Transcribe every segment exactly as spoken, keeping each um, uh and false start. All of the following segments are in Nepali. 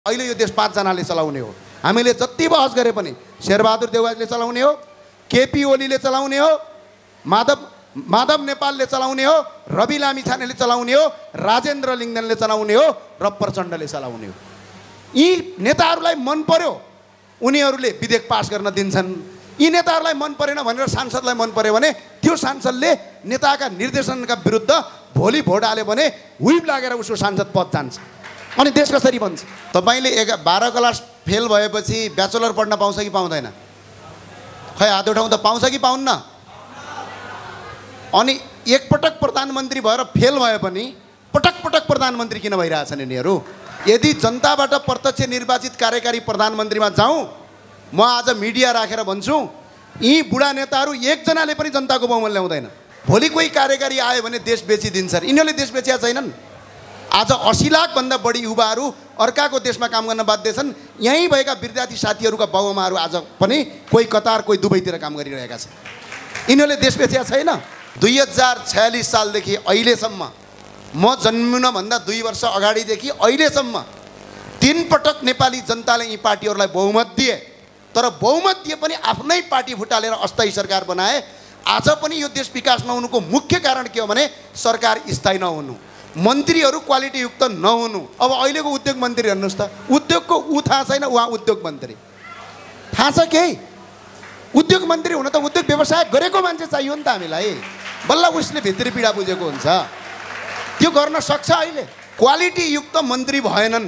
अहिले यो देश पाँचजनाले चलाउने हो। हामीले जति बहस गरे पनि शेरबहादुर देउवाले चलाउने हो, केपी ओलीले चलाउने हो, माधव माधव नेपालले चलाउने हो, रवि लामिछानेले चलाउने हो, राजेन्द्र लिङ्गदेनले चलाउने हो र प्रचण्डले चलाउने हो। यी नेताहरूलाई मन पर्यो उनीहरूले विधेयक पास गर्न दिन्छन्। यी नेताहरूलाई मन परेन भनेर सांसदलाई मन पर्यो भने त्यो सांसदले नेताका निर्देशनका विरुद्ध भोलि भोट हाल्यो भने हुइप लागेर उसको सांसद पद जान्छ। अनि देश कसरी बन्छ? तपाईँले एघार बाह्र क्लास फेल भएपछि ब्याचलर पढ्न पाउँछ कि पाउँदैन? खै हात उठाउँदा पाउँछ कि पाउन्न? अनि एकपटक प्रधानमन्त्री भएर फेल भए पनि पटक पटक प्रधानमन्त्री किन भइरहेछन् यिनीहरू? यदि जनताबाट प्रत्यक्ष निर्वाचित कार्यकारी प्रधानमन्त्रीमा जाउँ, म आज मिडिया राखेर भन्छु, यी बुढा नेताहरू एकजनाले पनि जनताको बहुमत ल्याउँदैन। भोलि कोही कार्यकारी आयो भने देश बेचिदिन्छ। यिनीहरूले देश बेचेका छैनन्। आज अस्सी लाखभन्दा बढी युवाहरू अर्काको देशमा काम गर्न बाध्य छन्। यहीँ भएका विद्यार्थी साथीहरूका बाबुआमाहरू आज पनि कोही कतार कोही दुबईतिर काम गरिरहेका छन्। यिनीहरूले देश बेचेका छैन। दुई हजार छयालिस सालदेखि अहिलेसम्म, म जन्मिनुभन्दा दुई वर्ष अगाडिदेखि अहिलेसम्म तीन पटक नेपाली जनताले यी पार्टीहरूलाई बहुमत दिए, तर बहुमत दिए पनि आफ्नै पार्टी फुटालेर अस्थायी सरकार बनाए। आज पनि यो देश विकास नहुनुको मुख्य कारण के हो भने सरकार स्थायी नहुनु, मन्त्रीहरू क्वालिटीयुक्त नहुनु। अब अहिलेको उद्योग मन्त्री हेर्नुहोस् त, उद्योगको ऊ थाहा छैन, उहाँ उद्योग मन्त्री थाहा छ केही? उद्योग मन्त्री हुन त उद्योग व्यवसाय गरेको मान्छे चाहियो नि त हामीलाई। बल्ल उसले भित्री पीडा बुझेको हुन्छ, त्यो गर्न सक्छ। अहिले क्वालिटीयुक्त मन्त्री भएनन्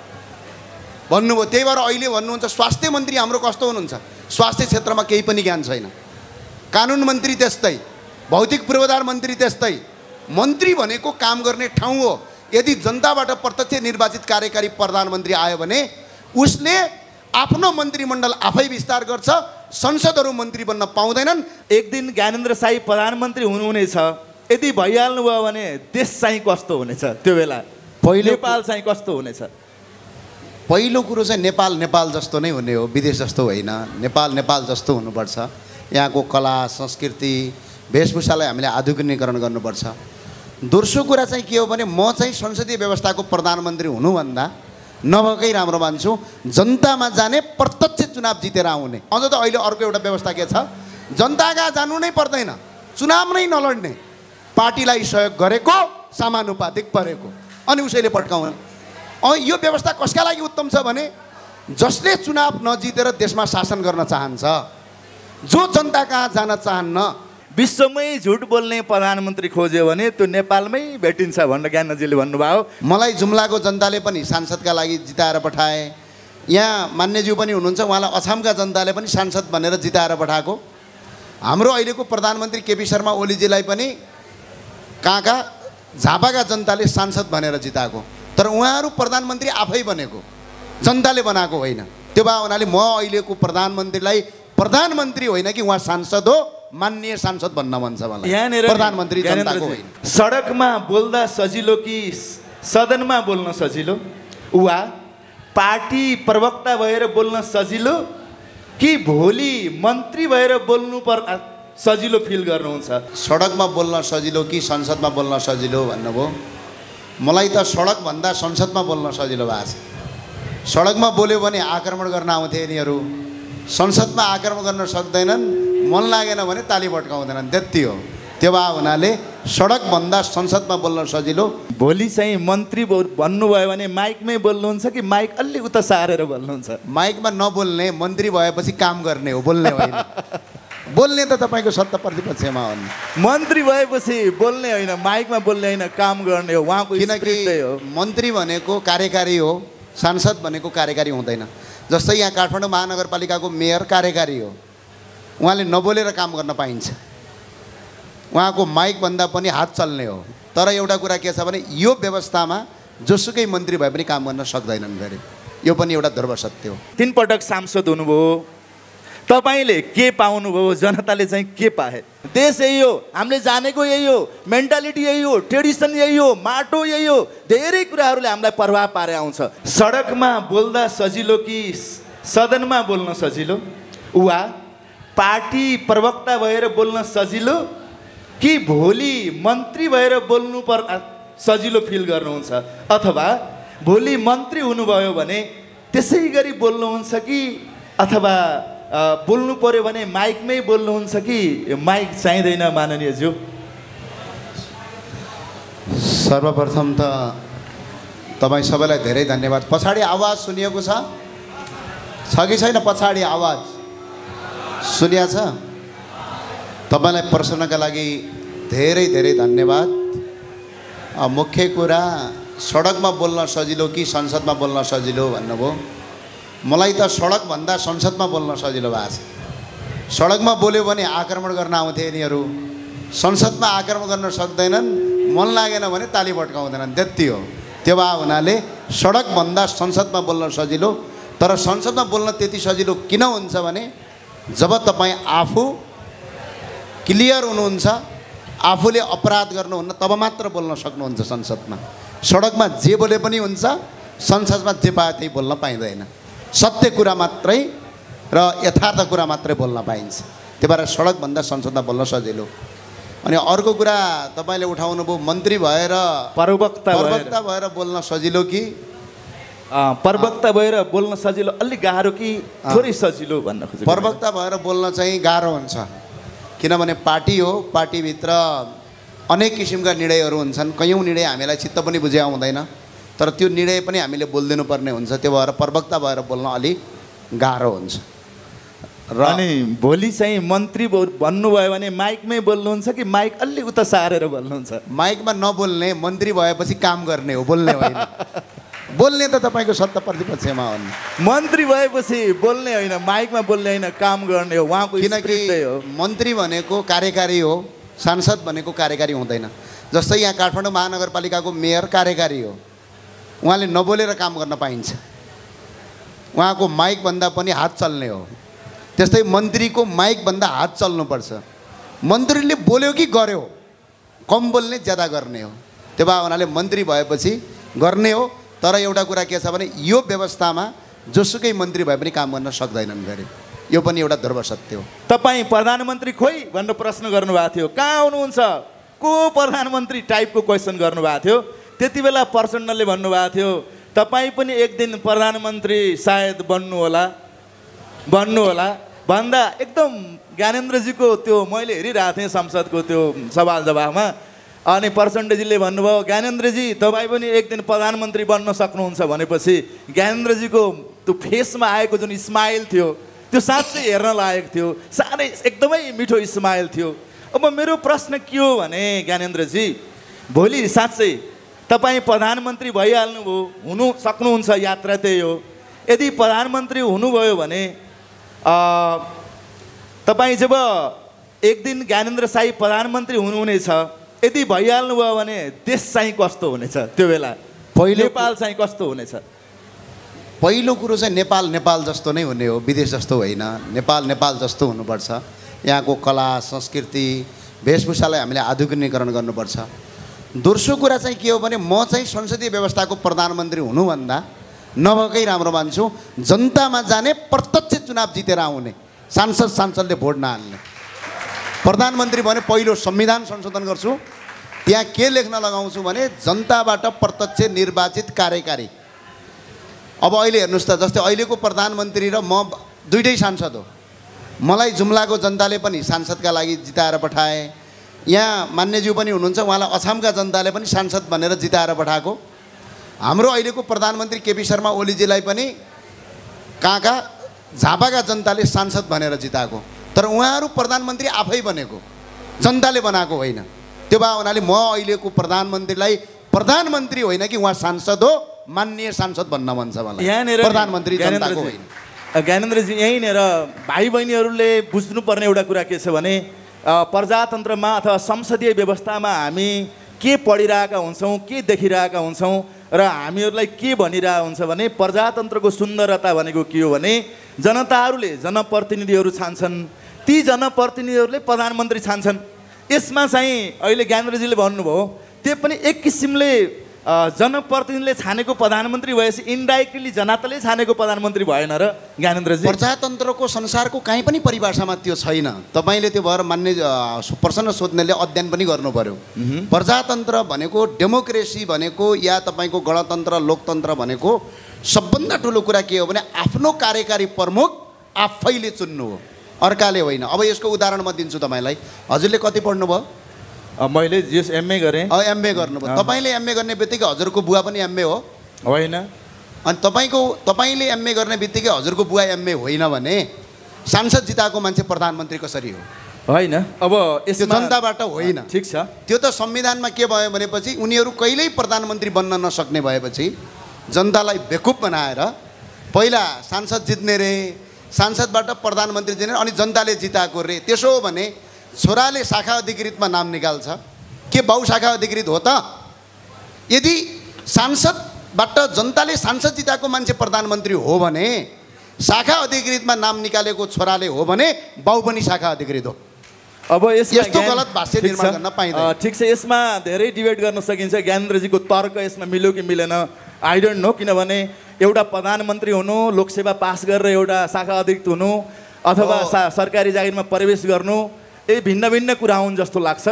भन्नुभयो। त्यही भएर अहिले भन्नुहुन्छ स्वास्थ्य मन्त्री हाम्रो कस्तो हुनुहुन्छ? स्वास्थ्य क्षेत्रमा केही पनि ज्ञान छैन। कानुन मन्त्री त्यस्तै, भौतिक पूर्वाधार मन्त्री त्यस्तै। मन्त्री भनेको काम गर्ने ठाउँ हो। यदि जनताबाट प्रत्यक्ष निर्वाचित कार्यकारी प्रधानमन्त्री आयो भने उसले आफ्नो मन्त्रीमण्डल आफै विस्तार गर्छ। संसदहरू मन्त्री बन्न पाउँदैनन्। एक दिन ज्ञानेन्द्र शाही प्रधानमन्त्री हुनुहुनेछ, यदि भइहाल्नु भयो भने देश चाहिँ कस्तो हुनेछ? त्यो बेला पहिलो नेपाल चाहिँ कस्तो हुनेछ? पहिलो कुरो चाहिँ नेपाल नेपाल जस्तो नै हुने हो, विदेश जस्तो होइन। नेपाल नेपाल जस्तो हुनुपर्छ। यहाँको कला संस्कृति वेशभूषालाई हामीले आधुनिकीकरण गर्नुपर्छ। दोस्रो कुरा चाहिँ के हो भने म चाहिँ संसदीय व्यवस्थाको प्रधानमन्त्री हुनुभन्दा नभएकै राम्रो मान्छु जनतामा जाने, प्रत्यक्ष चुनाव जितेर आउने। अझ त अहिले अर्को एउटा व्यवस्था के छ, जनताका जानु नै पर्दैन, चुनाव नै नलड्ने, पार्टीलाई सहयोग गरेको समानुपातिक परेको अनि उसैले पड्काउने। अँ यो व्यवस्था कसका लागि उत्तम छ भने जसले चुनाव नजितेर देशमा शासन गर्न चाहन्छ, जो जनता कहाँ जान चाहन्न। विश्वमै झुट बोल्ने प्रधानमन्त्री खोज्यो भने त्यो नेपालमै भेटिन्छ भनेर ज्ञानजीले भन्नुभयो। मलाई जुम्लाको जनताले पनि सांसदका लागि जिताएर पठाए। यहाँ मान्यज्यू पनि हुनुहुन्छ, उहाँलाई अछामका जनताले पनि सांसद भनेर जिताएर पठाएको। हाम्रो अहिलेको प्रधानमन्त्री केपी शर्मा ओलीजीलाई पनि कहाँ कहाँ झापाका जनताले सांसद भनेर जिताएको। तर उहाँहरू प्रधानमन्त्री आफै बनेको, जनताले बनाएको होइन। त्यो भए हुनाले म अहिलेको प्रधानमन्त्रीलाई प्रधानमन्त्री होइन कि उहाँ सांसद हो, माननीय सांसद भन्न मन छ मलाई। यहाँनिर प्रधानमन्त्री जनताको होइन। सडकमा बोल्दा सजिलो कि सदनमा बोल्न सजिलो, वा पार्टी प्रवक्ता भएर बोल्न सजिलो कि भोलि मन्त्री भएर बोल्नु पर सजिलो फिल गर्नुहुन्छ? सडकमा बोल्न सजिलो कि संसदमा बोल्न सजिलो भन्नुभयो। मलाई त सडकभन्दा संसदमा बोल्न सजिलो भएको छ। सडकमा बोल्यो भने आक्रमण गर्न आउँथे यिनीहरू, संसदमा आक्रमण गर्न सक्दैनन्, मन लागेन भने ताली पड्काउँदैनन्, त्यति हो। त्यो भए हुनाले सडकभन्दा संसदमा बोल्न सजिलो। भोलि चाहिँ मन्त्री भन्नुभयो भने माइकमै बोल्नुहुन्छ कि माइक अलि उता सारेर बोल्नुहुन्छ? माइकमा नबोल्ने, मन्त्री भएपछि काम गर्ने हो, बोल्ने होइन। बोल्ने त तपाईँको सत्ता प्रतिपक्षमा हो नि। मन्त्री भएपछि बोल्ने होइन, माइकमा बोल्ने होइन, काम गर्ने हो उहाँको। किनकि मन्त्री भनेको कार्यकारी हो, सांसद भनेको कार्यकारी हुँदैन। जस्तै यहाँ काठमाडौँ महानगरपालिकाको मेयर कार्यकारी हो, उहाँले नबोलेर काम गर्न पाइन्छ। उहाँको माइकभन्दा पनि हात चल्ने हो। तर एउटा कुरा के छ भने यो व्यवस्थामा जोसुकै मन्त्री भए पनि काम गर्न सक्दैनन् फेरि। यो पनि एउटा ध्रुव सत्य हो। तीन पटक सांसद हुनुभयो, तपाईँले के पाउनुभयो? जनताले चाहिँ के पाए? देश यही हो, हामीले जानेको यही हो, मेन्टालिटी यही हो, ट्रेडिसन यही हो, माटो यही हो। धेरै कुराहरूले हामीलाई प्रभाव पारे आउँछ। सडकमा बोल्दा सजिलो कि सदनमा बोल्न सजिलो, वा पार्टी प्रवक्ता भएर बोल्न सजिलो कि भोलि मन्त्री भएर बोल्नु पर सजिलो फिल गर्नुहुन्छ? अथवा भोलि मन्त्री हुनुभयो भने त्यसै गरी बोल्नुहुन्छ कि अथवा बोल्नु पर्यो भने माइकमै बोल्नुहुन्छ कि माइक चाहिँदैन माननीयज्यू? सर्वप्रथम त तपाईँ सबैलाई धेरै धन्यवाद। पछाडि आवाज सुनिएको छ छ कि छैन? पछाडि आवाज सुनिया छ? तपाईँलाई प्रश्नका लागि धेरै धेरै धन्यवाद। मुख्य कुरा सडकमा बोल्न सजिलो कि संसदमा बोल्न सजिलो भन्नुभयो। मलाई त सडकभन्दा संसदमा बोल्न सजिलो भएको छ। सडकमा बोल्यो भने आक्रमण गर्न आउँथे यिनीहरू, संसदमा आक्रमण गर्न सक्दैनन्, मन लागेन भने ताली पड्काउँदैनन्, त्यति हो। त्यो भए हुनाले सडकभन्दा संसदमा बोल्न सजिलो। तर संसदमा बोल्न त्यति सजिलो किन हुन्छ भने जब तपाईँ आफू क्लियर हुनुहुन्छ, आफूले अपराध गर्नुहुन्न, तब मात्र बोल्न सक्नुहुन्छ संसदमा। सडकमा जे बोले पनि हुन्छ, संसदमा जे पाए त्यही बोल्न पाइँदैन। सत्य कुरा मात्रै र यथार्थ कुरा मात्रै बोल्न पाइन्छ। त्यही भएर सडकभन्दा संसदमा बोल्न सजिलो। अनि अर्को कुरा तपाईँले उठाउनु भयो, मन्त्री भएर प्रवक्ता प्रवक्ता भएर बोल्न सजिलो कि प्रवक्ता भएर बोल्न सजिलो, अलिक गाह्रो कि थोरै सजिलो भन्न खोजेको? प्रवक्ता भएर बोल्न चाहिँ गाह्रो हुन्छ, किनभने पार्टी हो, पार्टीभित्र अनेक किसिमका निर्णयहरू हुन्छन्। कयौँ निर्णय हामीलाई चित्त पनि बुझे आउँदैन, तर त्यो निर्णय पनि हामीले बोलिदिनु पर्ने हुन्छ। त्यो भएर प्रवक्ता भएर बोल्न अलिक गाह्रो हुन्छ। र अनि भोलि चाहिँ मन्त्री भन्नुभयो भने माइकमै बोल्नुहुन्छ कि माइक अलि उता सारेर बोल्नुहुन्छ? माइकमा नबोल्ने, मन्त्री भएपछि काम गर्ने हो, बोल्ने होइन। बोल्ने त तपाईँको सत्ता प्रतिपक्षमा हो नि। मन्त्री भएपछि बोल्ने होइन, माइकमा बोल्ने होइन, काम गर्ने हो उहाँको। किनकि मन्त्री भनेको कार्यकारी हो, सांसद भनेको कार्यकारी हुँदैन। जस्तै यहाँ काठमाडौँ महानगरपालिकाको मेयर कार्यकारी हो, उहाँले नबोलेर काम गर्न पाइन्छ, उहाँको माइकभन्दा पनि हात चल्ने हो। त्यस्तै मन्त्रीको माइकभन्दा हात चल्नुपर्छ। मन्त्रीले बोल्यो कि गर्यो, कम बोल्ने ज्यादा गर्ने हो। त्यो भए हुनाले मन्त्री भएपछि गर्ने हो। तर एउटा कुरा के छ भने यो व्यवस्थामा जोसुकै मन्त्री भए पनि काम गर्न सक्दैनन् फेरि, यो पनि एउटा ध्रुव सत्य हो। तपाईँ प्रधानमन्त्री खोइ भनेर प्रश्न गर्नुभएको थियो, कहाँ हुनुहुन्छ, को प्रधानमन्त्री टाइपको क्वेसन गर्नुभएको थियो। त्यति बेला प्रचण्डले भन्नुभएको थियो तपाईँ पनि एक दिन प्रधानमन्त्री सायद बन्नु होला बन्नु होला भन्दा एकदम ज्ञानेन्द्रजीको त्यो मैले हेरिरहेको थिएँ संसदको त्यो सवाल जवाफमा। अनि प्रचण्डजीले भन्नुभयो ज्ञानेन्द्रजी तपाईँ पनि एक दिन प्रधानमन्त्री बन्न सक्नुहुन्छ भनेपछि ज्ञानेन्द्रजीको त्यो फेसमा आएको जुन स्माइल थियो त्यो साँच्चै हेर्न लायक थियो, साह्रै एकदमै मिठो स्माइल थियो। अब मेरो प्रश्न के हो भने ज्ञानेन्द्रजी, भोलि साँच्चै तपाईँ प्रधानमन्त्री भइहाल्नुभयो, हुनु सक्नुहुन्छ, यात्रा त्यही हो। यदि प्रधानमन्त्री हुनुभयो भने तपाईँ जब एक दिन ज्ञानेन्द्र साई प्रधानमन्त्री हुनुहुनेछ, यदि भइहाल्नुभयो भने देश चाहिँ कस्तो हुनेछ? त्यो बेला पहिलो नेपाल चाहिँ कस्तो हुनेछ? पहिलो कुरो चाहिँ नेपाल नेपाल जस्तो नै हुने हो, विदेश जस्तो होइन। नेपाल नेपाल जस्तो हुनुपर्छ। यहाँको कला संस्कृति वेशभूषालाई हामीले आधुनिकीकरण गर्नुपर्छ। दोस्रो कुरा चाहिँ के हो भने म चाहिँ संसदीय व्यवस्थाको प्रधानमन्त्री हुनुभन्दा नभएकै राम्रो मान्छु जनतामा जाने, प्रत्यक्ष चुनाव जितेर आउने, सांसद सांसदले भोट नहाल्ने। प्रधानमन्त्री भने पहिलो संविधान संशोधन गर्छु, त्यहाँ के लेख्न लगाउँछु भने जनताबाट प्रत्यक्ष निर्वाचित कार्यकारी। अब अहिले हेर्नुहोस् त, जस्तै अहिलेको प्रधानमन्त्री र म दुइटै सांसद हो। मलाई जुम्लाको जनताले पनि सांसदका लागि जिताएर पठाए, यहाँ मान्यज्यू पनि हुनुहुन्छ, उहाँलाई अछामका जनताले पनि सांसद भनेर जिताएर पठाएको। हाम्रो अहिलेको प्रधानमन्त्री केपी शर्मा ओलीजीलाई पनि कहाँ कहाँ झापाका जनताले सांसद भनेर जिताएको। तर उहाँहरू प्रधानमन्त्री आफै बनेको, जनताले बनाएको होइन। त्यो भए हुनाले म अहिलेको प्रधानमन्त्रीलाई प्रधानमन्त्री होइन कि उहाँ सांसद हो, माननीय सांसद भन्न मन छ मलाई, यहाँनिर प्रधानमन्त्री जनताको होइन। ज्ञानेन्द्रजी, यहीँनिर भाइ बहिनीहरूले बुझ्नुपर्ने एउटा कुरा के छ भने प्रजातन्त्रमा अथवा संसदीय व्यवस्थामा हामी के पढिरहेका हुन्छौँ, के देखिरहेका हुन्छौँ र हामीहरूलाई के भनिरहेको हुन्छ भने प्रजातन्त्रको सुन्दरता भनेको के हो भने जनताहरूले जनप्रतिनिधिहरू छान्छन्, ती जनप्रतिनिधिहरूले प्रधानमन्त्री छान्छन्। यसमा चाहिँ अहिले ज्ञानेन्द्रजीले भन्नुभयो त्यो पनि एक किसिमले जनप्रतिनिधिले छानेको प्रधानमन्त्री भएपछि इन्डाइरेक्टली जनताले छानेको प्रधानमन्त्री भएन र ज्ञानेन्द्रजी? प्रजातन्त्रको संसारको कहीँ पनि परिभाषामा त्यो छैन। तपाईँले त्यो भएर मान्ने प्रश्न सोध्नेले अध्ययन पनि गर्नु पर्यो। प्रजातन्त्र भनेको, डेमोक्रेसी भनेको या तपाईँको गणतन्त्र लोकतन्त्र भनेको सबभन्दा ठुलो कुरा के हो भने आफ्नो कार्यकारी प्रमुख आफैले चुन्नु हो, अर्काले होइन। अब यसको उदाहरण म दिन्छु तपाईँलाई। हजुरले कति पढ्नुभयो? अब मैले जस एमए गरेँ। अब एमए गर्नुभयो। तपाईँले एमए गर्ने बित्तिकै हजुरको बुवा पनि एमए हो होइन? अनि तपाईँको तपाईँले एमए गर्ने बित्तिकै हजुरको बुवा एमए होइन भने सांसद जिताएको मान्छे प्रधानमन्त्री कसरी हो? होइन। अब त्यो जनताबाट होइन। ठिक छ। त्यो त संविधानमा के भयो भनेपछि उनीहरू कहिल्यै प्रधानमन्त्री बन्न नसक्ने भएपछि जनतालाई बेकुफ बनाएर पहिला सांसद जित्ने रे, सांसदबाट प्रधानमन्त्री जित्ने, अनि जनताले जिताएको रे। त्यसो हो भने छोराले शाखा अधिकृतमा नाम निकाल्छ के बाउ शाखा अधिकृत हो त? यदि सांसदबाट जनताले सांसद जिताएको मान्छे प्रधानमन्त्री हो भने शाखा अधिकृतमा नाम निकालेको छोराले हो भने बाउ पनि शाखा अधिकृत हो। अब यस्तो गलत भाष्य निर्माण गर्न पाइँदैन। ठिक छ, यसमा धेरै डिबेट गर्न सकिन्छ। ज्ञानेन्द्रजीको तर्क यसमा मिल्यो कि मिलेन आई डोन्ट नो। किनभने एउटा प्रधानमन्त्री हुनु, लोकसेवा पास गरेर एउटा शाखा अधिकृत हुनु अथवा सरकारी जागिरमा प्रवेश गर्नु, ए भिन्न भिन्न कुरा हुन् जस्तो लाग्छ।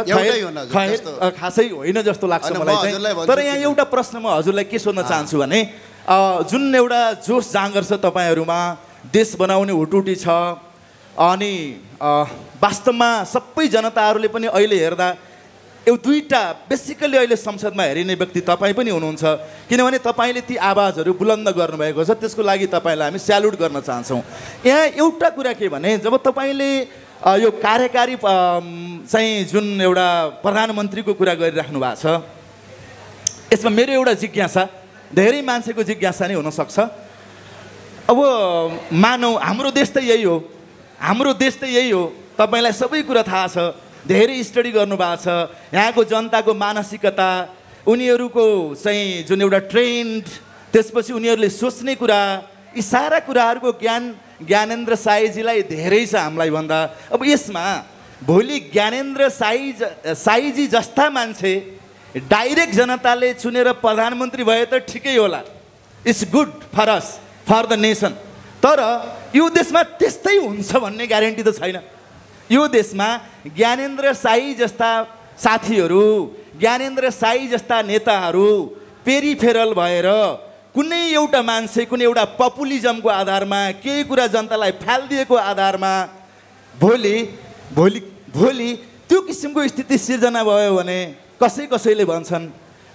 खासै होइन जस्तो लाग्छ मलाई चाहिँ। तर यहाँ एउटा प्रश्न म हजुरलाई के सोध्न चाहन्छु भने जुन एउटा जोस जाँगर छ तपाईँहरूमा, देश बनाउने हुटुटी छ, अनि वास्तवमा सबै जनताहरूले पनि अहिले हेर्दा यो दुईवटा बेसिकली अहिले संसदमा हेरिने व्यक्ति तपाईँ पनि हुनुहुन्छ। किनभने तपाईँले ती आवाजहरू बुलन्द गर्नुभएको छ, त्यसको लागि तपाईँलाई हामी स्यालुट गर्न चाहन्छौँ। यहाँ एउटा कुरा के भने जब तपाईँले यो कार्यकारी चाहिँ जुन एउटा प्रधानमन्त्रीको कुरा गरिराख्नु भएको छ, यसमा मेरो एउटा जिज्ञासा, धेरै मान्छेको जिज्ञासा नै हुनसक्छ। अब मानौ हाम्रो देश त यही हो, हाम्रो देश त यही हो, तपाईँलाई सबै कुरा थाहा छ, धेरै स्टडी गर्नुभएको छ। यहाँको जनताको मानसिकता, उनीहरूको चाहिँ जुन एउटा ट्रेन्ड, त्यसपछि उनीहरूले सोच्ने कुरा, यी सारा कुराहरूको ज्ञान ज्ञानेन्द्र साईजीलाई धेरै छ हामीलाई भन्दा। अब यसमा भोलि ज्ञानेन्द्र साई साईजी जस्ता मान्छे डाइरेक्ट जनताले चुनेर प्रधानमन्त्री भए त ठिकै होला, it's good for us, for the nation. तर यो देशमा त्यस्तै हुन्छ भन्ने ग्यारेन्टी त छैन। यो देशमा ज्ञानेन्द्र साई जस्ता साथीहरू, ज्ञानेन्द्र साई जस्ता नेताहरू पेरिफेरल भएर कुनै एउटा मान्छे कुनै एउटा पपुलिजमको आधारमा केही कुरा जनतालाई फालिदिएको आधारमा भोलि भोलि भोलि त्यो किसिमको स्थिति सिर्जना भयो भने कसै कसैले भन्छन्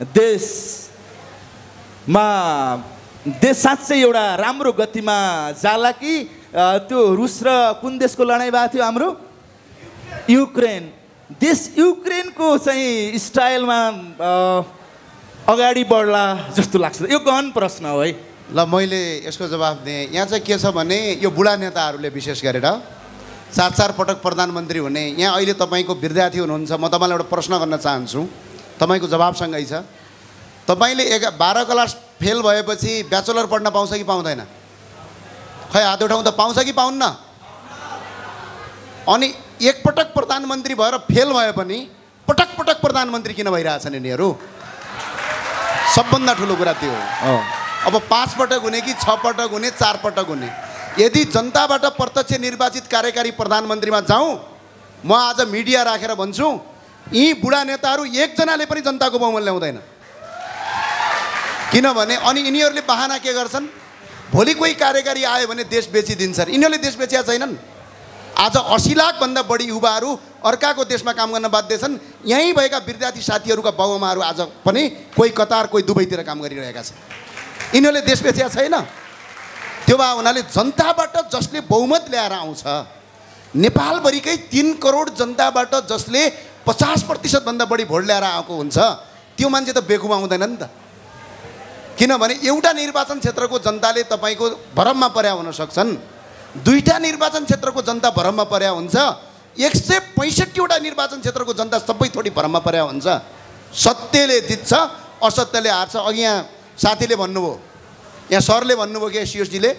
देशमा देश साँच्चै एउटा राम्रो गतिमा जाला कि त्यो रुस र कुन देशको लडाइँ भएको थियो हाम्रो युक्रेन देश, युक्रेनको चाहिँ स्टाइलमा अगाडि बढ्ला जस्तो लाग्छ। यो गहन प्रश्न हो है। ल मैले यसको जवाब दिएँ। यहाँ चाहिँ के छ भने यो बुढा नेताहरूले विशेष गरेर चार चार पटक प्रधानमन्त्री हुने, यहाँ अहिले तपाईँको विद्यार्थी हुनुहुन्छ, म तपाईँलाई एउटा प्रश्न गर्न चाहन्छु, तपाईँको जवाबसँगै छ। तपाईँले एक बाह्र क्लास फेल भएपछि ब्याचलर पढ्न पाउँछ कि पाउँदैन? खै हात उठाउँ त, पाउँछ कि पाउन्न? अनि एकपटक प्रधानमन्त्री भएर फेल भए पनि पटक पटक प्रधानमन्त्री किन भइरहेछन् यिनीहरू? सबभन्दा ठुलो कुरा त्यो हो। अब पाँच पटक हुने कि छ पटक हुने, चार पटक हुने, यदि जनताबाट प्रत्यक्ष निर्वाचित कार्यकारी प्रधानमन्त्रीमा जाउँ, म आज मिडिया राखेर भन्छु, यी बुढा नेताहरू एकजनाले पनि जनताको बहुमत ल्याउँदैन। किनभने अनि यिनीहरूले बहाना के गर्छन्, भोलि कोही कार्यकारी आयो भने देश बेचिदिन्छन्। यिनीहरूले देश बेचेका छैनन्। आज असी लाखभन्दा बढी युवाहरू अर्काको देशमा काम गर्न बाध्य छन्। यहीँ भएका विद्यार्थी साथीहरूका बाबुआमाहरू आज पनि कोही कतार कोही दुबईतिर काम गरिरहेका छन्। यिनीहरूले देश बेचेका छैन। त्यो भए हुनाले जनताबाट जसले बहुमत ल्याएर आउँछ, नेपालभरिकै तिन करोड जनताबाट जसले पचास प्रतिशतभन्दा बढी भोट ल्याएर आएको हुन्छ, त्यो मान्छे त बेकुमा आउँदैन नि त। किनभने एउटा निर्वाचन क्षेत्रको जनताले तपाईँको भरममा पर्या हुन सक्छन्, दुईवटा निर्वाचन क्षेत्रको जनता भरममा पर्या हुन्छ, एक सय पैँसठीवटा निर्वाचन क्षेत्रको जनता सबै थोडी भरममा पर्या हुन्छ। सत्यले जित्छ, असत्यले हार्छ। अघि यहाँ साथीले भन्नुभयो, यहाँ सरले भन्नुभयो कि सियोसजीले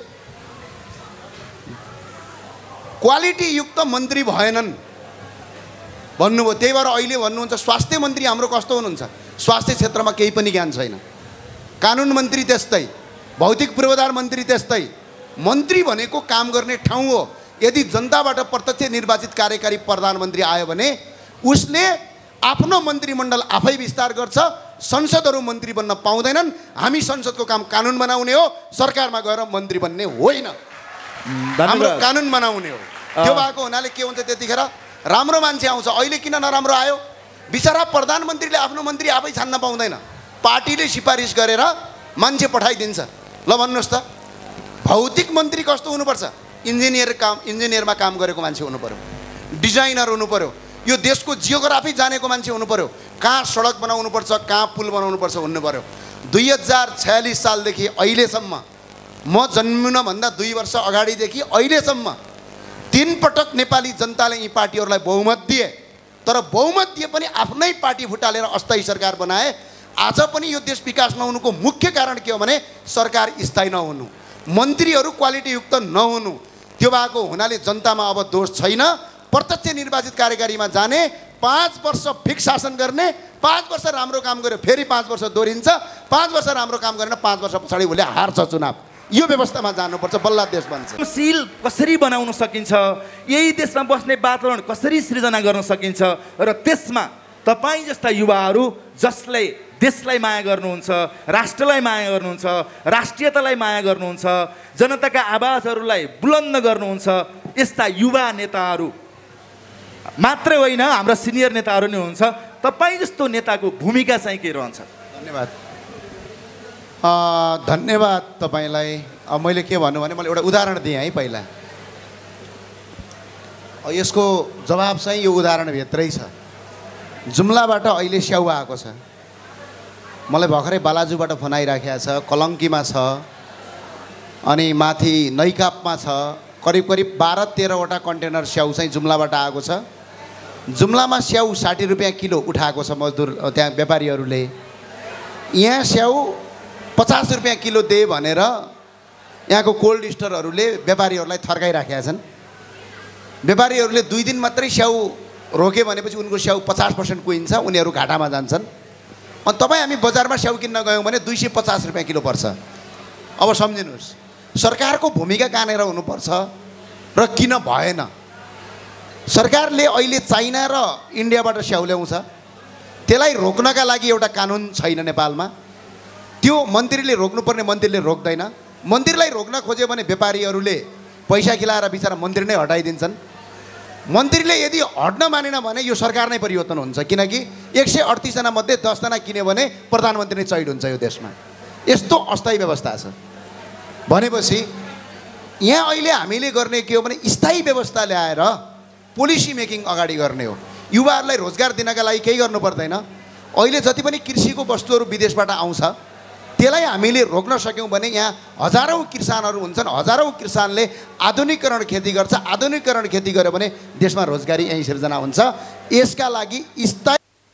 क्वालिटीयुक्त मन्त्री भएनन् भन्नुभयो। त्यही भएर अहिले भन्नुहुन्छ स्वास्थ्य मन्त्री हाम्रो कस्तो हुनुहुन्छ, स्वास्थ्य क्षेत्रमा केही पनि ज्ञान छैन। कानुन मन्त्री त्यस्तै, भौतिक पूर्वाधार मन्त्री त्यस्तै। मन्त्री भनेको काम गर्ने ठाउँ हो। यदि जनताबाट प्रत्यक्ष निर्वाचित कार्यकारी प्रधानमन्त्री आयो भने उसले आफ्नो मन्त्रीमण्डल आफै विस्तार गर्छ संसदहरू मन्त्री बन्न पाउँदैनन्। हामी संसदको काम कानुन बनाउने हो, सरकारमा गएर मन्त्री बन्ने होइन। हाम्रो कानुन बनाउने हो। त्यो भएको हुनाले के हुन्छ त्यतिखेर राम्रो मान्छे आउँछ। अहिले किन नराम्रो आयो? बिचरा प्रधानमन्त्रीले आफ्नो मन्त्री आफै छान्न पाउँदैन, पार्टीले सिफारिस गरेर मान्छे पठाइदिन्छ। ल भन्नुहोस् त, भौतिक मन्त्री कस्तो हुनुपर्छ? इन्जिनियर काम इन्जिनियरमा काम गरेको मान्छे हुनु पर्यो, डिजाइनर हुनु पर्यो, यो देशको जियोग्राफी जानेको मान्छे हुनु पर्यो, कहाँ सडक बनाउनुपर्छ, कहाँ पुल बनाउनुपर्छ हुनु पर्यो। दुई हजार छयालिस सालदेखि अहिलेसम्म, म जन्मिनुभन्दा दुई वर्ष अगाडिदेखि अहिलेसम्म तीन पटक नेपाली जनताले यी पार्टीहरूलाई बहुमत दिए, तर बहुमत दिए पनि आफ्नै पार्टी फुटालेर अस्थायी सरकार बनाए। आज पनि यो देश विकास नहुनुको मुख्य कारण के हो भने सरकार स्थायी नहुनु, मन्त्रीहरू क्वालिटीयुक्त नहुनु। त्यो भएको हुनाले जनतामा अब दोष छैन। प्रत्यक्ष निर्वाचित कार्यकारीमा जाने, पाँच वर्ष फिक्स शासन गर्ने, पाँच वर्ष राम्रो काम गर्यो फेरि पाँच वर्ष दोहोरिन्छ, पाँच वर्ष राम्रो काम गरेन पाँच वर्ष पछाडि उसले हार्छ चुनाव। यो व्यवस्थामा जानुपर्छ, बल्ल देश बन्छ। शील कसरी बनाउन सकिन्छ, यही देशमा बस्ने वातावरण कसरी सृजना गर्न सकिन्छ, र त्यसमा तपाईँ जस्ता युवाहरू जसले देशलाई माया गर्नुहुन्छ, राष्ट्रलाई माया गर्नुहुन्छ, राष्ट्रियतालाई माया गर्नुहुन्छ, जनताका आवाजहरूलाई बुलन्द गर्नुहुन्छ, यस्ता युवा नेताहरू मात्रै होइन हाम्रा सिनियर नेताहरू नै हुन्छ। तपाईँ जस्तो नेताको भूमिका चाहिँ के रहन्छ? धन्यवाद धन्यवाद तपाईँलाई। अब मैले के भन्नु भने मैले एउटा उदाहरण दिएँ है पहिला, यसको जवाब चाहिँ यो उदाहरणभित्रै छ। जुम्लाबाट अहिले स्याउ आएको छ, मलाई भर्खरै बालाजुबाट फोन आइराखेको छ, कलङ्कीमा छ, अनि माथि नैकापमा छ। करिब करिब बाह्र तेह्रवटा कन्टेनर स्याउ चाहिँ जुम्लाबाट आएको छ। जुम्लामा स्याउ साठी रुपियाँ किलो उठाएको छ मजदुर त्यहाँ व्यापारीहरूले। यहाँ स्याउ पचास रुपियाँ किलो दे भनेर यहाँको कोल्ड स्टोरहरूले व्यापारीहरूलाई थर्काइराखेका छन्। व्यापारीहरूले दुई दिन मात्रै स्याउ रोक्यो भनेपछि उनको स्याउ पचास पर्सेन्ट कुहिन्छ, उनीहरू घाटामा जान्छन्। अनि तपाईँ हामी बजारमा स्याउ किन्न गयौँ भने दुई सय पचास रुपियाँ किलो पर्छ। अब सम्झिनुहोस्, सरकारको भूमिका कहाँनिर हुनुपर्छ र किन भएन? सरकारले अहिले चाइना र इन्डियाबाट स्याउ ल्याउँछ, त्यसलाई रोक्नका लागि एउटा कानुन छैन नेपालमा। त्यो मन्त्रीले रोक्नुपर्ने मन्त्रीले रोक्दैन। मन्त्रीलाई रोक्न खोज्यो भने व्यापारीहरूले पैसा खिलाएर बिचरा मन्त्री नै हटाइदिन्छन्। मन्त्रीले यदि हट्न मानेन भने यो सरकार नै परिवर्तन हुन्छ, किनकि एक सय अडतिसजना मध्ये दसजना किन्यो भने प्रधानमन्त्री नै चैड हुन्छ यो देशमा। यस्तो अस्थायी व्यवस्था छ भनेपछि यहाँ अहिले हामीले गर्ने के हो भने स्थायी व्यवस्था ल्याएर पोलिसी मेकिङ अगाडि गर्ने हो। युवाहरूलाई रोजगार दिनका लागि केही गर्नु पर्दैन। अहिले जति पनि कृषिको वस्तुहरू विदेशबाट आउँछ त्यसलाई हामीले रोक्न सक्यौँ भने यहाँ हजारौँ किसानहरू हुन्छन्, हजारौँ किसानले आधुनिकीकरण खेती गर्छ। आधुनिकीकरण खेती गर्यो भने देशमा रोजगारी यहीँ सिर्जना हुन्छ। यसका लागि स्थायी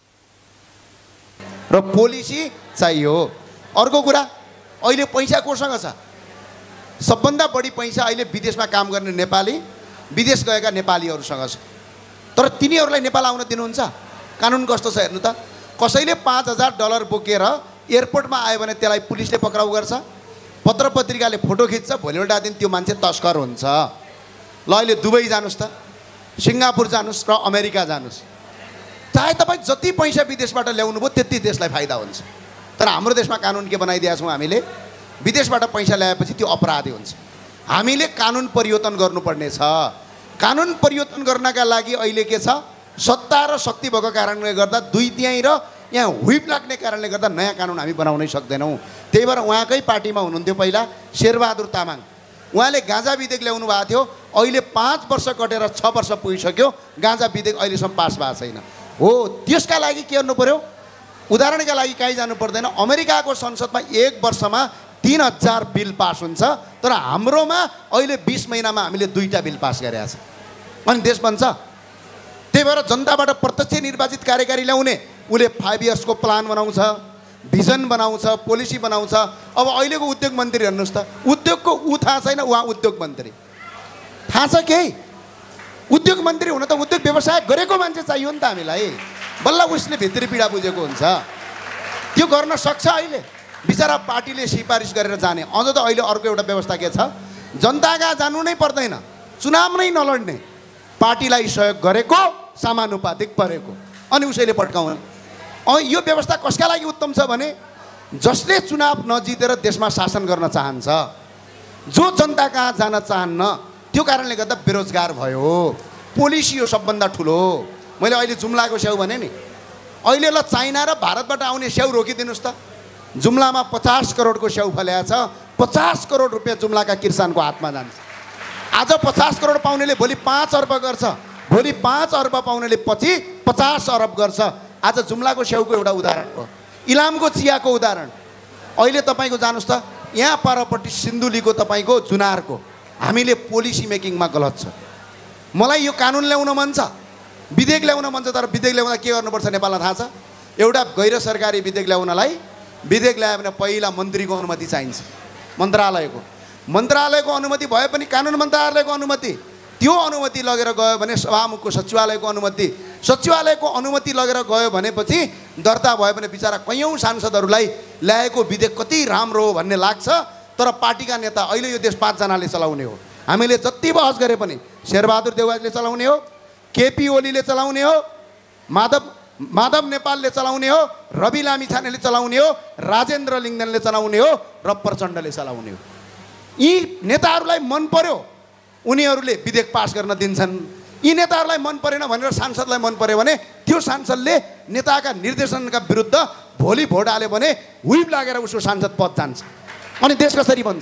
र पोलिसी चाहियो। अर्को कुरा, अहिले पैसा कोसँग छ? सबभन्दा बढी पैसा अहिले विदेशमा काम गर्ने नेपाली, विदेश गएका नेपालीहरूसँग छ। तर तिनीहरूलाई नेपाल आउन दिनुहुन्छ? कानुन कस्तो छ हेर्नु त। कसैले पाँच हजार डलर बोकेर एयरपोर्टमा आयो भने त्यसलाई पुलिसले पक्राउ गर्छ, पत्र पत्रिकाले फोटो खिच्छ, भोलिपल्ट दिन त्यो मान्छे तस्कर हुन्छ। ल अहिले दुबई जानुहोस् त, सिङ्गापुर जानुहोस् र अमेरिका जानुहोस्, चाहे तपाईँ जति पैसा विदेशबाट ल्याउनु भयो त्यति देशलाई फाइदा हुन्छ। तर हाम्रो देशमा कानुन के बनाइदिएका छौँ हामीले, विदेशबाट पैसा ल्याएपछि त्यो अपराधी हुन्छ। हामीले कानुन परिवर्तन गर्नुपर्ने छ। कानुन परिवर्तन गर्नका लागि अहिले के छ, सत्ता र शक्ति भएको कारणले गर्दा दुई तिहाई र यहाँ हुइप लाग्ने कारणले गर्दा नयाँ कानुन हामी बनाउनै सक्दैनौँ। त्यही भएर उहाँकै पार्टीमा हुनुहुन्थ्यो पहिला शेरबहादुर तामाङ, उहाँले गाँजा विधेयक ल्याउनु भएको थियो। अहिले पाँच वर्ष कटेर छ वर्ष पुगिसक्यो, गाँजा विधेयक अहिलेसम्म पास भएको छैन। हो, त्यसका लागि के गर्नु पर्यो? उदाहरणका लागि कहीँ जानु पर्दैन। अमेरिकाको संसदमा एक वर्षमा तीन हजार बिल पास हुन्छ, तर हाम्रोमा अहिले बिस महिनामा हामीले दुईवटा बिल पास गरेका छ। अनि देश बन्छ। त्यही भएर जनताबाट प्रत्यक्ष निर्वाचित कार्यकारी ल्याउने, उसले फाइभ इयर्सको प्लान बनाउँछ, भिजन बनाउँछ, पोलिसी बनाउँछ। अब अहिलेको उद्योग मन्त्री हेर्नुहोस् त, उद्योगको ऊ थाहा छैन, उहाँ उद्योग मन्त्री। थाहा छ केही? उद्योग मन्त्री हुन त उद्योग व्यवसाय गरेको मान्छे चाहियो नि त हामीलाई। बल्ल उसले भित्री पीडा बुझेको हुन्छ। त्यो गर्न सक्छ अहिले। बिचरा पार्टीले सिफारिस गरेर जाने। अझ त अहिले अर्को एउटा व्यवस्था के छ, जनताका जानु नै पर्दैन, चुनाव नै नलड्ने, पार्टीलाई सहयोग गरेको समानुपातिक परेको, अनि उसैले पड्काउनु। अँ यो व्यवस्था कसका लागि उत्तम छ भने जसले चुनाव नजितेर देशमा शासन गर्न चाहन्छ, जो जनता कहाँ जान चाहन्न, त्यो कारणले गर्दा बेरोजगार भयो। पोलिसी हो सबभन्दा ठुलो। मैले अहिले जुम्लाको स्याउ भने नि, अहिले ल चाइना र भारतबाट आउने स्याउ रोकिदिनुहोस् त। जुम्लामा पचास करोडको स्याउ फल्या छ, पचास करोड रुपियाँ जुम्लाका किसानको हातमा जान्छ। आज पचास करोड पाउनेले भोलि पाँच अर्ब गर्छ, भोलि पाँच अर्ब पाउनेले पछि पचास अरब गर्छ। आज जुम्लाको स्याउको एउटा उदाहरण हो, इलामको चियाको उदाहरण। अहिले तपाईँको जानुहोस् त, यहाँ परपट्टि सिन्धुलीको तपाईँको जुनारको हामीले पोलिसी मेकिङमा गलत छ। मलाई यो कानुन ल्याउन मन छ, विधेयक ल्याउन मन छ, तर विधेयक ल्याउँदा के गर्नुपर्छ नेपाललाई थाहा छ? एउटा गैर सरकारी विधेयक ल्याउनलाई विधेयक ल्यायो भने पहिला मन्त्रीको अनुमति चाहिन्छ, मन्त्रालयको मन्त्रालयको अनुमति भए पनि कानुन मन्त्रालयको अनुमति, त्यो अनुमति लगेर गयो भने सभामुखको सचिवालयको अनुमति, सचिवालयको अनुमति लगेर गयो भनेपछि दर्ता भयो भने बिचरा कैयौँ सांसदहरूलाई ल्याएको विधेयक कति राम्रो हो भन्ने लाग्छ। तर पार्टीका नेता अहिले यो देश पाँचजनाले चलाउने हो। हामीले जति बहस गरे पनि शेरबहादुर देउवाजीले चलाउने हो, केपी ओलीले चलाउने हो, माधव माधव नेपालले चलाउने हो, रवि लामिछानेले चलाउने हो, राजेन्द्र लिङ्गदेनले चलाउने हो र प्रचण्डले चलाउने हो। यी नेताहरूलाई मन पर्यो, उनीहरूले विधेयक पास गर्न दिन्छन्। यी नेताहरूलाई मन परेन भनेर सांसदलाई मन पर्यो भने त्यो सांसदले नेताका निर्देशनका विरुद्ध भोलि भोट हाल्यो भने हुइप लागेर उसको सांसद पद जान्छ। अनि देश कसरी बन्छ?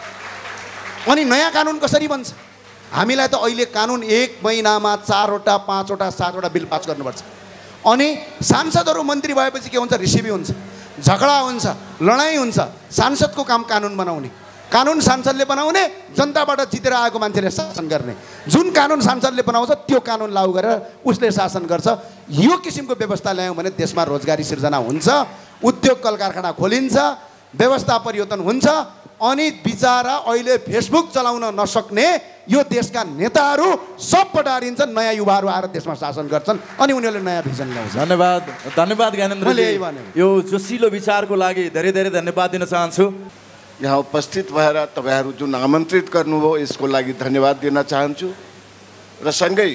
अनि नयाँ कानुन कसरी बन्छ? हामीलाई त अहिले कानुन एक महिनामा चारवटा पाँचवटा सातवटा बिल पास गर्नुपर्छ। अनि सांसदहरू मन्त्री भएपछि के हुन्छ? रिसिभी हुन्छ, झगडा हुन्छ, लडाइँ हुन्छ। सांसदको काम कानुन बनाउने, कानुन सांसदले बनाउने, जनताबाट जितेर आएको मान्छेले शासन गर्ने। जुन कानुन सांसदले बनाउँछ त्यो कानुन लागू गरेर उसले शासन गर्छ। यो किसिमको व्यवस्था ल्यायौँ भने देशमा रोजगारी सिर्जना हुन्छ, उद्योग कल कारखाना खोलिन्छ, व्यवस्था परिवर्तन हुन्छ। अनि बिचारा अहिले फेसबुक चलाउन नसक्ने यो देशका नेताहरू सब पटारिन्छन्, नयाँ युवाहरू आएर देशमा शासन गर्छन् अनि उनीहरूले नयाँ भिजन ल्याउँछ। धन्यवाद धन्यवाद ज्ञानेन्द्रजी, यो जोसिलो विचारको लागि धेरै धेरै धन्यवाद दिन चाहन्छु। यहाँ उपस्थित भएर तपाईँहरू जुन आमन्त्रित गर्नुभयो यसको लागि धन्यवाद दिन चाहन्छु। र सँगै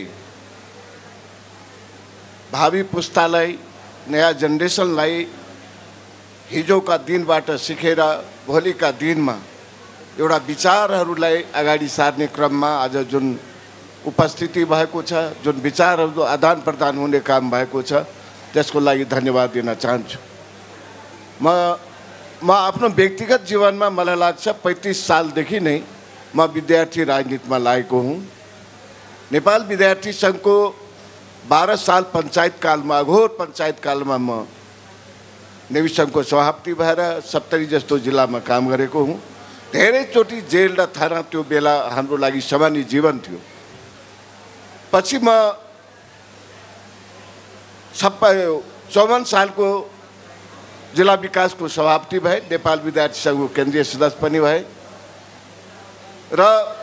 भावी पुस्तालाई, नयाँ जेनेरेसनलाई हिजोका दिनबाट सिकेर भोलिका दिनमा एउटा विचारहरूलाई अगाडि सार्ने क्रममा आज जुन उपस्थिति भएको छ, जुन विचारहरू आदान प्रदान हुने काम भएको छ, त्यसको लागि धन्यवाद दिन चाहन्छु। म म आफ्नो व्यक्तिगत जीवनमा मलाई लाग्छ पैँतिस सालदेखि नै म विद्यार्थी राजनीतिमा लागेको हुँ। नेपाल विद्यार्थी सङ्घको बाह्र साल पञ्चायत कालमा, अघोर पञ्चायत कालमा म नेवी सङ्घको सभापति भएर सप्तरी जस्तो जिल्लामा काम गरेको हुँ। धेरैचोटि जेल र थाना त्यो बेला हाम्रो लागि सामान्य जीवन थियो। पछि म सबै चौवन सालको जिल्ला विकासको सभापति भए, नेपाल विद्यार्थी सङ्घको केन्द्रीय सदस्य पनि भए र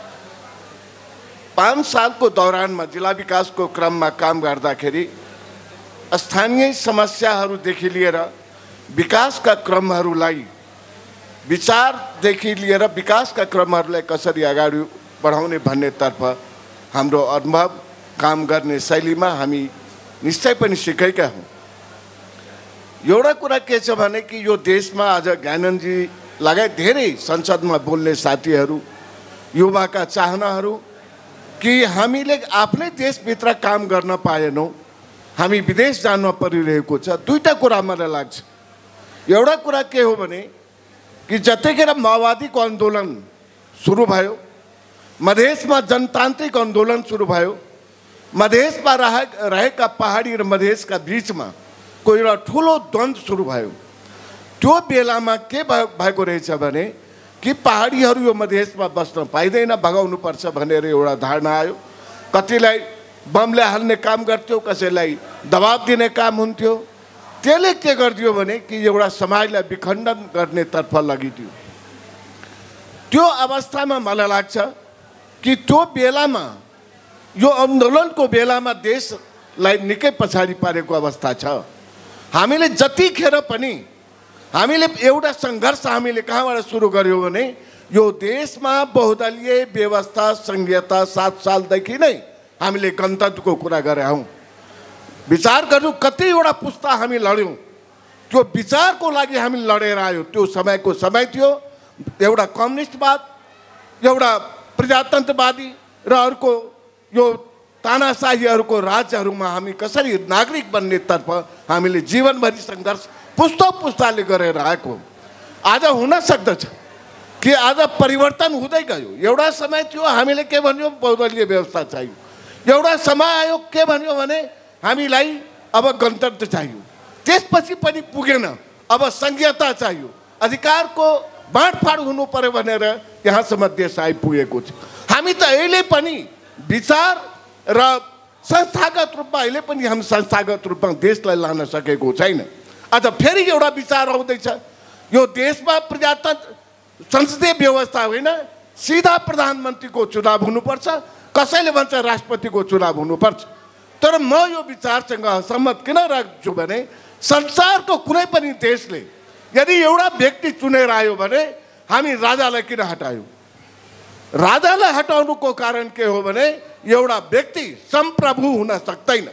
पाँच सालको दौरानमा जिल्ला विकासको क्रममा काम गर्दाखेरि स्थानीय समस्याहरूदेखि लिएर विकासका क्रमहरूलाई, विचारदेखि लिएर विकासका क्रमहरूलाई कसरी अगाडि बढाउने भन्नेतर्फ हाम्रो अनुभव, काम गर्ने शैलीमा हामी निश्चय पनि सिकेका हौँ। एउटा कुरा के छ भने कि यो देशमा आज ज्ञानन्दजी लगायत धेरै संसदमा बोल्ने साथीहरू, युवाका चाहनाहरू कि हामीले आफ्नै देशभित्र काम गर्न पाएनौँ, हामी विदेश जान परिरहेको छ। दुईवटा कुरा मलाई लाग्छ। एउटा कुरा के हो भने कि जतिखेर माओवादीको आन्दोलन सुरु भयो, मधेसमा जनतान्त्रिक आन्दोलन सुरु भयो, मधेसमा रहे रहेका पहाडी र मधेसका बिचमा कोही एउटा ठुलो द्वन्द्व सुरु भयो। त्यो बेलामा के भएको रहेछ भने कि पहाडीहरू यो मधेसमा बस्न पाइँदैन, भगाउनुपर्छ भनेर एउटा धारणा आयो। कतिलाई बमले हाल्ने काम गर्थ्यो, कसैलाई दबाब दिने काम हुन्थ्यो। त्यसले के गरिदियो भने कि एउटा समाजलाई विखण्डन गर्नेतर्फ लगिदियो। त्यो अवस्थामा मलाई लाग्छ कि त्यो बेलामा, यो आन्दोलनको बेलामा देशलाई निकै पछाडि पारेको अवस्था छ। हामीले जतिखेर पनि हामीले एउटा सङ्घर्ष हामीले कहाँबाट सुरु गर्यौँ भने यो देशमा बहुदलीय व्यवस्था, सङ्घीयता सात सालदेखि नै हामीले गणतन्त्रको कुरा गरे हौँ। विचार गर्नु, कतिवटा पुस्ता हामी लड्यौँ, त्यो विचारको लागि हामी लडेर आयो। त्यो समयको समय थियो एउटा कम्युनिस्टवाद, एउटा प्रजातन्त्रवादी र अर्को यो तानाशाहीहरूको राज्यहरूमा हामी कसरी नागरिक बन्ने तर्फ हामीले जीवनभरि सङ्घर्ष पुस्ता पुस्ताले गरेर आएको। आज हुन सक्दछ कि आज परिवर्तन हुँदै गयो। एउटा समय थियो हामीले के भन्यो, बहुदलीय व्यवस्था चाहियो। एउटा समय आयो के भन्यो भने हामीलाई अब गणतन्त्र चाहियो। त्यसपछि पनि पुगेन, अब संघीयता चाहियो, अधिकारको बाँडफाँड हुनु पर्यो भनेर यहाँसम्म देश आइपुगेको छ। हामी त अहिले पनि विचार र संस्थागत रूपमा अहिले पनि हामी संस्थागत रूपमा देशलाई लान सकेको छैन। आज फेरि एउटा विचार आउँदैछ, यो देशमा प्रजातन्त्र संसदीय व्यवस्था होइन, सिधा प्रधानमन्त्रीको चुनाव हुनुपर्छ, कसैले भन्छ राष्ट्रपतिको चुनाव हुनुपर्छ। तर म यो विचारसँग सहमत किन राख्छु भने संसारको कुनै पनि देशले यदि एउटा व्यक्ति चुनेर आयो भने हामी राजालाई किन हटायौँ? राजालाई हटाउनुको कारण के हो भने एउटा व्यक्ति संप्रभु हुन सक्दैन।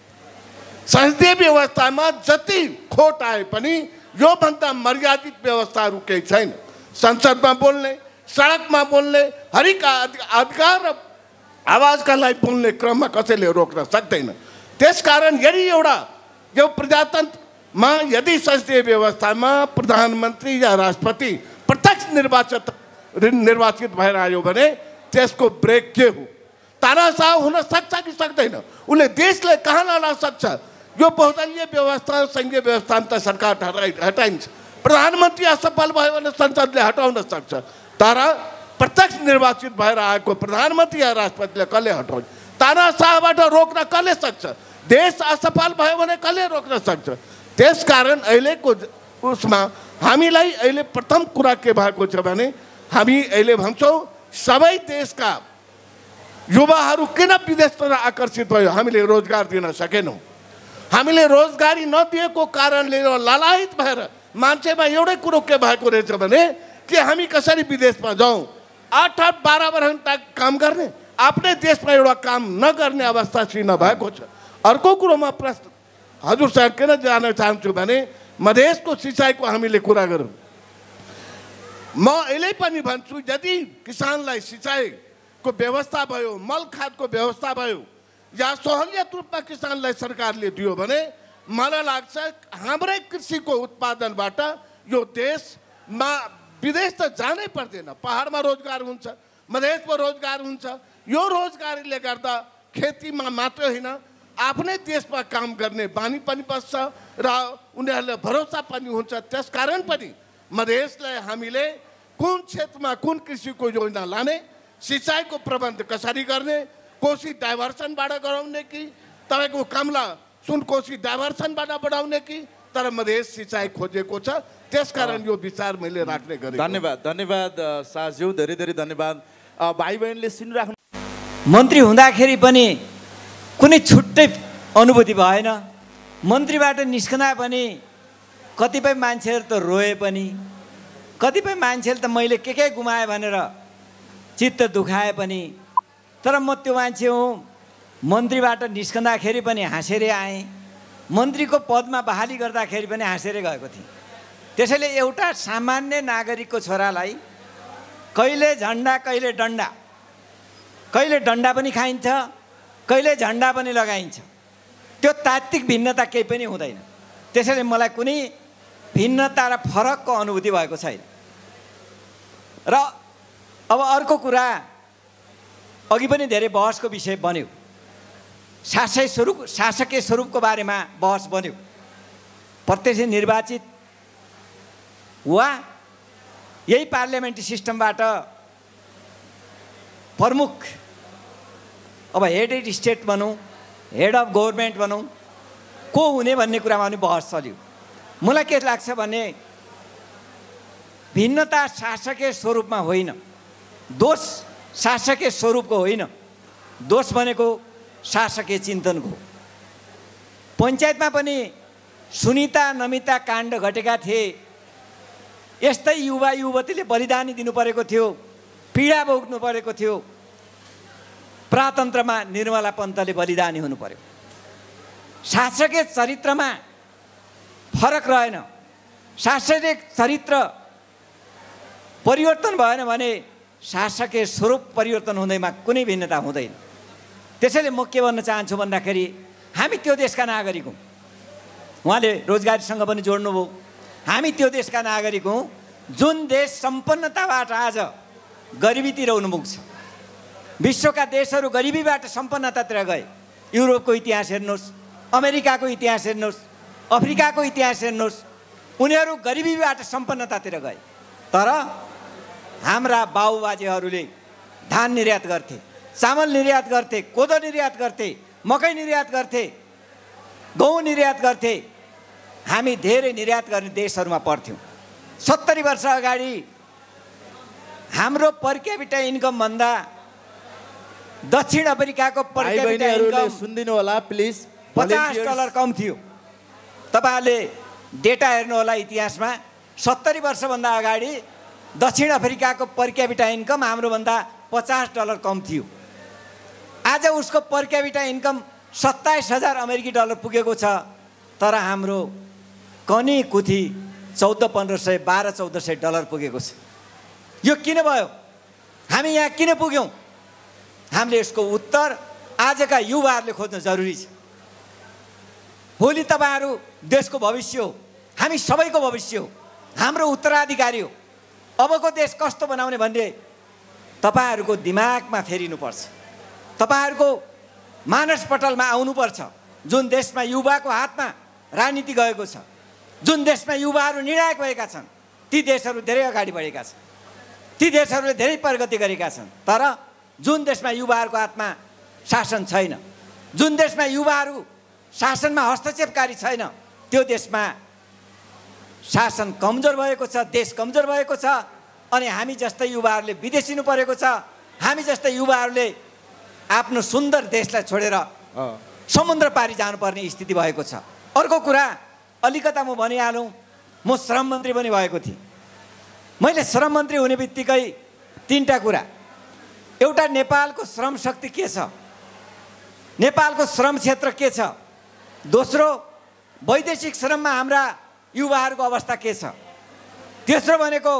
संसदीय व्यवस्थामा जति खोट आए पनि योभन्दा मर्यादित व्यवस्थाहरू केही छैन। संसदमा बोल्ने, सडकमा बोल्ने, हरेक अधिकार र आवाजका लागि बोल्ने क्रममा कसैले रोक्न सक्दैन। त्यसकारण यदि एउटा यो प्रजातन्त्रमा यदि संसदीय व्यवस्थामा प्रधानमन्त्री या राष्ट्रपति प्रत्यक्ष निर्वाचित निर्वाचित भएर आयो भने त्यसको ब्रेक के हो? तानाशाह हुन सक्छ कि सक्दैन? उसले देशलाई कहाँ लान सक्छ? यो बहुदलीय व्यवस्था, संघीय व्यवस्था त सरकार हटाइ हटाइन्छ। प्रधानमन्त्री असफल भयो भने संसदले हटाउन सक्छ, तर प्रत्यक्ष निर्वाचित भएर आएको प्रधानमन्त्री या राष्ट्रपतिले कसले हटाउने? तानाशाहबाट रोक्न कसले सक्छ? देश असफल भयो भने कसले रोक्न सक्छ? त्यसकारण अहिलेको उसमा हामीलाई अहिले प्रथम कुरा के भएको छ भने हामी अहिले भन्छौँ सबै देशका युवाहरू किन विदेशतिर आकर्षित भयो? हामीले रोजगार दिन सकेनौँ। हामीले रोजगारी नदिएको कारणले लालायित भएर मान्छेमा एउटै कुरो के भएको रहेछ भने कि हामी कसरी विदेशमा जाउँ, आठ आठ बाह्र बाह्र घन्टा काम गर्ने, आफ्नै देशमा एउटा काम नगर्ने अवस्था सिर्जना भएको छ। अर्को कुरोमा प्रश्न हजुरसँग किन जान चाहन्छु भने मधेसको सिँचाइको हामीले कुरा गरौँ। म अहिले पनि भन्छु यदि किसानलाई सिँचाइको व्यवस्था भयो, मल खादको व्यवस्था भयो या सहुलियत रूपमा किसानलाई सरकारले दियो भने मलाई लाग्छ हाम्रै कृषिको उत्पादनबाट यो देशमा विदेश त जानै पर्दैन। पहाडमा रोजगार हुन्छ, मधेसमा रोजगार हुन्छ। यो रोजगारीले गर्दा खेतीमा मात्र होइन आफ्नै देशमा काम गर्ने बानी पनि बस्छ र उनीहरूलाई भरोसा पनि हुन्छ। त्यसकारण पनि मधेसलाई हामीले कुन क्षेत्रमा कुन कृषिको योजना लाने, सिँचाइको प्रबन्ध कसरी गर्ने, कोशी डाइभर्सनबाट गराउने कि तपाईँको कमला सुनकोशी डाइभर्सनबाट बढाउने कि, तर मधेस सिँचाइ खोजेको छ। त्यसकारण यो विचार मैले राख्ने गरेँ। धन्यवाद धन्यवाद शाहज्यू, धेरै धेरै धन्यवाद। भाइ बहिनीले सुनिराख्नु, मन्त्री हुँदाखेरि पनि कुनै छुट्टै अनुभूति भएन। मन्त्रीबाट निस्कँदा पनि कतिपय मान्छेहरू त रोए पनि, कतिपय मान्छेले त मैले के के गुमाएँ भनेर चित्त दुखाए पनि, तर म त्यो मान्छे हुँ। मन्त्रीबाट निस्कँदाखेरि पनि हाँसेर आएँ, मन्त्रीको पदमा बहाली गर्दाखेरि पनि हाँसेर गएको थिएँ। त्यसैले एउटा सामान्य नागरिकको छोरालाई कहिले झन्डा कहिले डन्डा, कहिले डन्डा पनि खाइन्छ, कहिले झन्डा पनि लगाइन्छ। त्यो तात्विक भिन्नता केही पनि हुँदैन। त्यसैले मलाई कुनै भिन्नता र फरकको अनुभूति भएको छैन। र अब अर्को कुरा, अघि पनि धेरै बहसको विषय बन्यो, शासकीय स्वरूप शासकीय स्वरूपको बारेमा बहस बन्यो। प्रत्यक्ष निर्वाचित वा यही पार्लियामेन्ट्री सिस्टमबाट प्रमुख, अब हेड अफ स्टेट भनौँ, हेड अफ गभर्मेन्ट भनौँ, को हुने भन्ने कुरामा पनि बहस चल्यो। मलाई के लाग्छ भने भिन्नता शासकीय स्वरूपमा होइन, दोष शासकीय स्वरूपको होइन, दोष भनेको शासकीय चिन्तनको। पञ्चायतमा पनि सुनिता नमिता काण्ड घटेका थिए। यस्तै युवा युवतीले बलिदानी दिनु परेको थियो, पीडा भोग्नु परेको थियो। प्रजातन्त्रमा निर्मला पन्तले बलिदानी हुनु पर्यो। शासकीय चरित्रमा फरक रहेन। शासकीय चरित्र परिवर्तन भएन भने शासकीय स्वरूप परिवर्तन हुँदैमा कुनै भिन्नता हुँदैन। त्यसैले म के भन्न चाहन्छु भन्दाखेरि हामी त्यो देशका नागरिक हौँ। उहाँले रोजगारीसँग पनि जोड्नुभयो। हामी त्यो देशका नागरिक हौँ जुन देश सम्पन्नताबाट आज गरिबीतिर उन्मुख छ। विश्वका देशहरू गरिबीबाट सम्पन्नतातिर गए। युरोपको इतिहास हेर्नुहोस्, अमेरिकाको इतिहास हेर्नुहोस्, अफ्रिकाको इतिहास हेर्नुहोस्, उनीहरू गरिबीबाट सम्पन्नतातिर गए। तर हाम्रा बाबुबाजेहरूले धान निर्यात गर्थे, चामल निर्यात गर्थे, कोदो निर्यात गर्थे, मकै निर्यात गर्थे, गहुँ निर्यात गर्थे। हामी धेरै निर्यात गर्ने देशहरूमा पर्थ्यौँ। सत्तरी वर्ष अगाडि हाम्रो पर क्यापिटा इन्कम भन्दा दक्षिण अफ्रिकाको पर क्यापिटा इन्कम सुनिदिनु होला प्लिज, पचास डलर कम थियो। तपाईँहरूले डेटा हेर्नु होला इतिहासमा। सत्तरी वर्षभन्दा अगाडि दक्षिण अफ्रिकाको पर क्यापिटा इन्कम हाम्रोभन्दा पचास डलर कम थियो। आज उसको पर क्यापिटा इन्कम सत्ताइस हजार अमेरिकी डलर पुगेको छ। तर हाम्रो कनी कुथी चौध पन्ध्र सय बाह्र चौध सय डलर पुगेको छ। यो किन भयो? हामी यहाँ किन पुग्यौँ? हामीले यसको उत्तर आजका युवाहरूले खोज्न जरुरी छ। भोलि तपाईँहरू देशको भविष्य हो, हामी सबैको भविष्य हो, हाम्रो उत्तराधिकारी हो। अबको देश कस्तो बनाउने भन्ने तपाईँहरूको दिमागमा फेरिनुपर्छ, तपाईँहरूको मानसपटलमा आउनुपर्छ। जुन देशमा युवाको हातमा राजनीति गएको छ, जुन देशमा युवाहरू निर्णायक भएका छन्, ती देशहरू धेरै अगाडि बढेका छन्, ती देशहरूले धेरै प्रगति गरेका छन्। तर जुन देशमा युवाहरूको हातमा शासन छैन, जुन देशमा युवाहरू शासनमा हस्तक्षेपकारी छैन, त्यो देशमा शासन कमजोर भएको छ, देश कमजोर भएको छ। अनि हामी जस्तै युवाहरूले विदेशिनु परेको छ। हामी जस्तै युवाहरूले आफ्नो सुन्दर देशलाई छोडेर समुद्र पारी जानुपर्ने स्थिति भएको छ। अर्को कुरा अलिकता म भनिहालौँ, म श्रम मन्त्री पनि भएको थिएँ। मैले श्रम मन्त्री हुने बित्तिकै तिनवटा कुरा। एउटा, नेपालको श्रम शक्ति के छ, नेपालको श्रम क्षेत्र के छ। दोस्रो, वैदेशिक श्रममा हाम्रा युवाहरूको अवस्था के छ। तेस्रो भनेको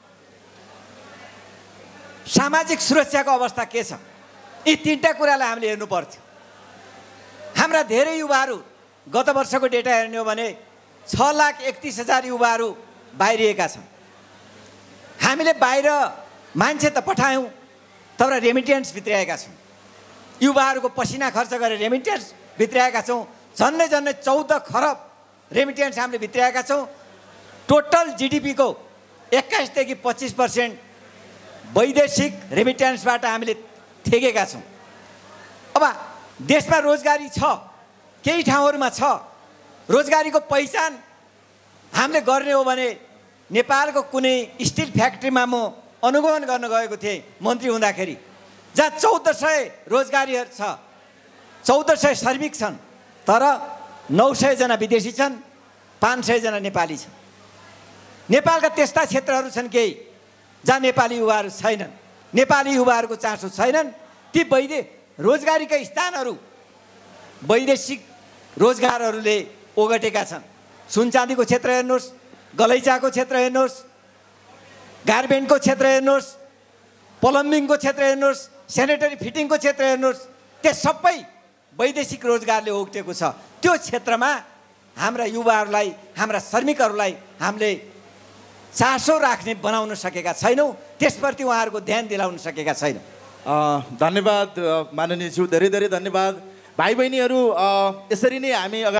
सामाजिक सुरक्षाको अवस्था के छ। यी तिनवटा कुरालाई हामीले हेर्नु पर्थ्यो। हाम्रा धेरै युवाहरू, गत वर्षको डेटा हेर्ने हो भने छ लाख एकतिस हजार युवाहरू बाहिरिएका छन्। हामीले बाहिर मान्छे त पठायौँ, तर रेमिटेन्स भित्राएका छौँ। युवाहरूको पसिना खर्च गरेर रेमिटेन्स भित्राएका छौँ। झन्डै झन्डै चौध खरब रेमिटेन्स हामीले भित्राएका छौँ। टोटल जिडिपीको एक्काइसदेखि पच्चिस पर्सेन्ट वैदेशिक रेमिटेन्सबाट हामीले थेगेका छौँ। अब देशमा रोजगारी छ, केही ठाउँहरूमा छ। रोजगारीको पहिचान हामीले गर्ने हो भने नेपालको कुनै स्टिल फ्याक्ट्रीमा म अनुगमन गर्न गएको थिएँ मन्त्री हुँदाखेरि, जहाँ चौध सय रोजगारीहरू छ, चौध सय श्रमिक छन्, तर नौ सयजना विदेशी छन्, पाँच सयजना नेपाली छन्। नेपालका त्यस्ता क्षेत्रहरू छन् केही जहाँ नेपाली युवाहरू छैनन्, नेपाली युवाहरूको चासो छैनन्। ती वैदे रोजगारीका स्थानहरू वैदेशिक रोजगारहरूले ओगटेका छन्। सुनचाँदीको क्षेत्र हेर्नुहोस्, गलैँचाको क्षेत्र हेर्नुहोस्, गार्मेन्टको क्षेत्र हेर्नुहोस्, प्लम्बिङको क्षेत्र हेर्नुहोस्, सेनेटरी फिटिङको क्षेत्र हेर्नुहोस्, त्यो सबै वैदेशिक रोजगारले ओगटेको छ। त्यो क्षेत्रमा हाम्रा युवाहरूलाई, हाम्रा श्रमिकहरूलाई हामीले चासो राख्ने बनाउन सकेका छैनौँ। त्यसप्रति उहाँहरूको ध्यान दिलाउन सकेका छैनौँ। धन्यवाद माननीय ज्यू, धेरै धेरै धन्यवाद। भाइ बहिनीहरू, यसरी नै हामी